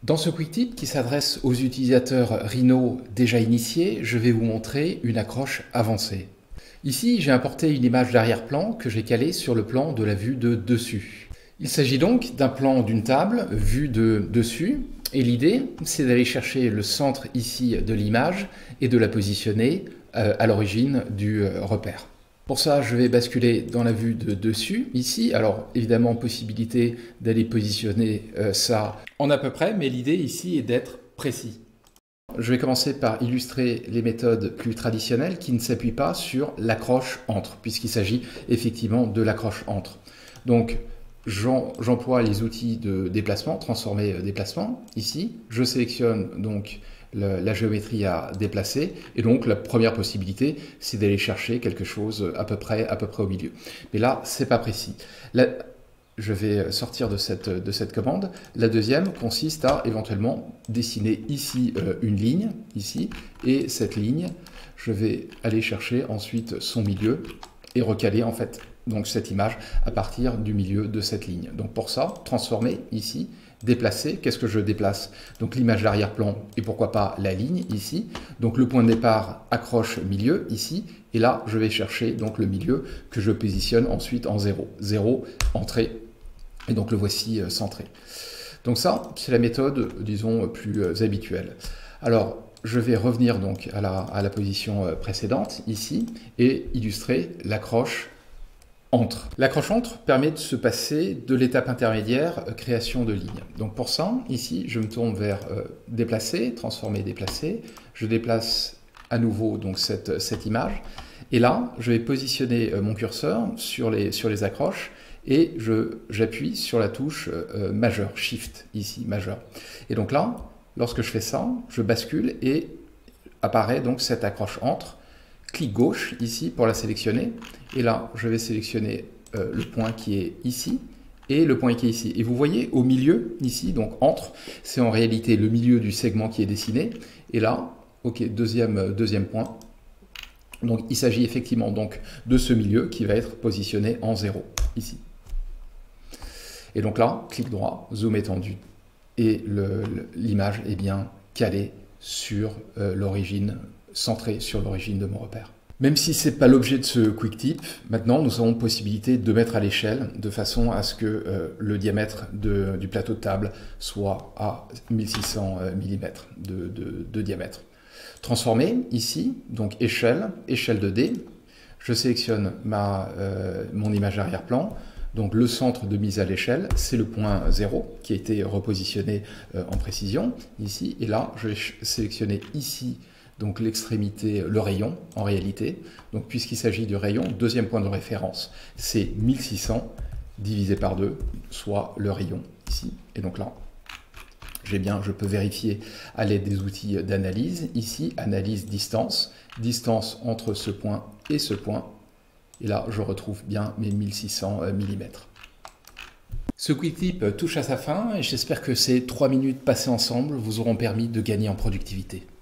Dans ce quick tip qui s'adresse aux utilisateurs Rhino déjà initiés, je vais vous montrer une accroche avancée. Ici, j'ai importé une image d'arrière-plan que j'ai calée sur le plan de la vue de dessus. Il s'agit donc d'un plan d'une table vue de dessus, et l'idée, c'est d'aller chercher le centre ici de l'image et de la positionner à l'origine du repère. Pour ça, je vais basculer dans la vue de dessus, ici. Alors, évidemment, possibilité d'aller positionner ça en à peu près, mais l'idée ici est d'être précis. Je vais commencer par illustrer les méthodes plus traditionnelles qui ne s'appuient pas sur l'accroche entre, puisqu'il s'agit effectivement de l'accroche entre. Donc, j'emploie les outils de déplacement, transformer déplacement, ici. Je sélectionne donc la géométrie à déplacer, et donc la première possibilité, c'est d'aller chercher quelque chose à peu près au milieu. Mais là, c'est pas précis. Là, je vais sortir de cette commande. La deuxième consiste à éventuellement dessiner ici une ligne, ici, et cette ligne, je vais aller chercher ensuite son milieu et recaler en fait donc cette image à partir du milieu de cette ligne. Donc pour ça, transformer ici, déplacer, qu'est-ce que je déplace? Donc l'image d'arrière-plan et pourquoi pas la ligne ici. Donc le point de départ accroche milieu ici, et là je vais chercher donc le milieu que je positionne ensuite en 0. 0, entrée, et donc le voici centré. Donc ça, c'est la méthode, disons, plus habituelle. Alors, je vais revenir donc à la position précédente, ici, et illustrer l'accroche entre. L'accroche entre permet de se passer de l'étape intermédiaire création de ligne. Donc pour ça, ici, je me tourne vers déplacer, transformer, déplacer. Je déplace à nouveau donc cette image. Et là, je vais positionner mon curseur sur les accroches et j'appuie sur la touche majeure, Shift, ici, majeur. Et donc là, lorsque je fais ça, je bascule et apparaît donc cette accroche entre. Clic gauche ici pour la sélectionner, et là je vais sélectionner le point qui est ici et le point qui est ici. Et vous voyez au milieu ici, donc entre, c'est en réalité le milieu du segment qui est dessiné, et là, ok, deuxième point. Donc il s'agit effectivement donc de ce milieu qui va être positionné en 0 ici. Et donc là, clic droit, zoom étendu, et l'image est bien calée sur l'origine, centré sur l'origine de mon repère. Même si ce n'est pas l'objet de ce quick tip, maintenant nous avons possibilité de mettre à l'échelle de façon à ce que le diamètre du plateau de table soit à 1600 mm de diamètre. Transformer ici, donc échelle 2D, je sélectionne mon image arrière-plan. Donc le centre de mise à l'échelle, c'est le point 0 qui a été repositionné en précision ici. Et là, je vais sélectionner ici donc l'extrémité, le rayon en réalité. Donc puisqu'il s'agit du rayon, deuxième point de référence, c'est 1600 divisé par 2, soit le rayon ici. Et donc là, je peux vérifier à l'aide des outils d'analyse. Ici, analyse distance, distance entre ce point et ce point. Et là, je retrouve bien mes 1600 mm. Ce quick tip touche à sa fin et j'espère que ces 3 minutes passées ensemble vous auront permis de gagner en productivité.